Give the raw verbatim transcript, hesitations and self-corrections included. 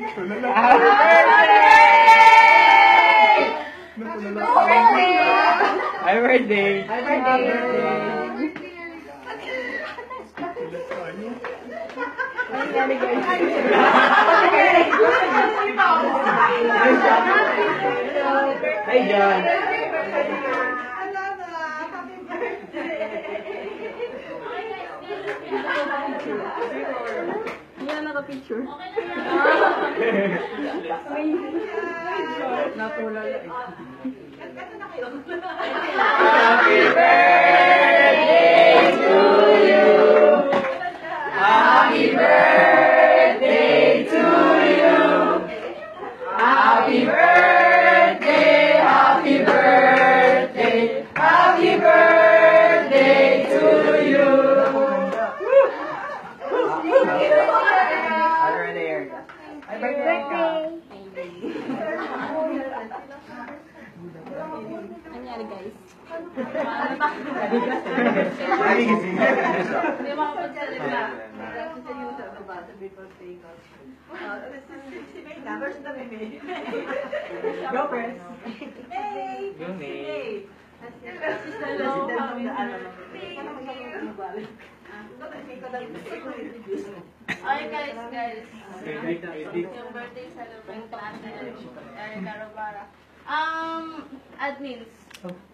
Happy birthday! Happy birthday! Hi, John! Yan, naka-picture. Natulala eh. Happy birthday to you! Happy birthday to you! Happy birthday! Happy birthday! Happy birthday to you! Already, Erika. Happy birthday! Nangyari guys. Lagi gising. Hindi makapagsalita. Go, Press. Hey! Go, May. Okay guys, guys. Yung birthday celebrant natin, Erika Rabara. Um, admins.